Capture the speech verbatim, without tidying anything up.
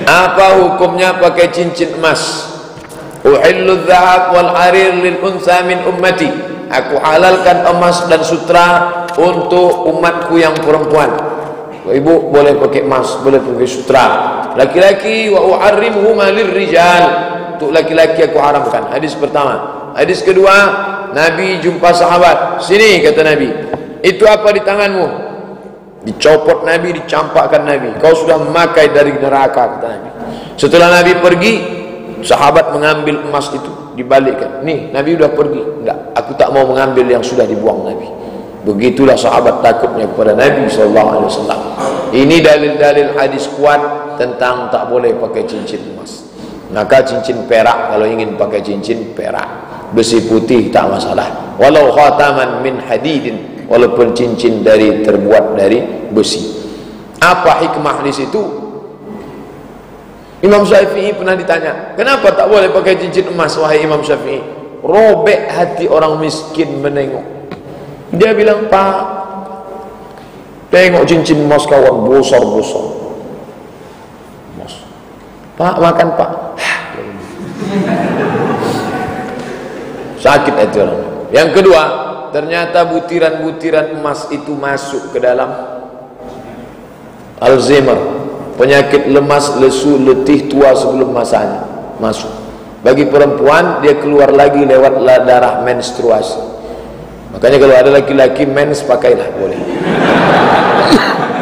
Apa hukumnya pakai cincin emas? Uhillu dhahab wal harir lil unsa min ummati. Aku halalkan emas dan sutra untuk umatku yang perempuan. Ibu boleh pakai emas, boleh pakai sutra. Laki-laki wa uharrimuhuma lirrijal. Untuk laki-laki aku haramkan. Hadis pertama. Hadis kedua, Nabi jumpa sahabat. Sini kata Nabi, itu apa di tanganmu? Dicopot Nabi, dicampakkan Nabi. Kau sudah memakai dari neraka, kata Nabi. Setelah Nabi pergi, sahabat mengambil emas itu, dibalikkan. Nih, Nabi sudah pergi. Enggak, aku tak mau mengambil yang sudah dibuang Nabi. Begitulah sahabat takutnya kepada Nabi sallallahu alaihi wasallam. Ini dalil-dalil hadis kuat tentang tak boleh pakai cincin emas. Maka cincin perak, kalau ingin pakai cincin perak, besi putih tak masalah. Walau khataman min hadidin, walaupun cincin dari terbuat dari besi. Apa hikmah di situ? Imam Syafi'i pernah ditanya, kenapa tak boleh pakai cincin emas wahai Imam Syafi'i? Robek hati orang miskin menengok. Dia bilang, Pak, tengok cincin emas kawan bosor-bosor. Pak, makan Pak. Sakit hati orang. Yang kedua, ternyata butiran-butiran emas itu masuk ke dalam Alzheimer, penyakit lemas, lesu, letih, tua sebelum masanya. Masuk. Bagi perempuan, dia keluar lagi lewat darah menstruasi. Makanya kalau ada laki-laki mens, pakailah, boleh.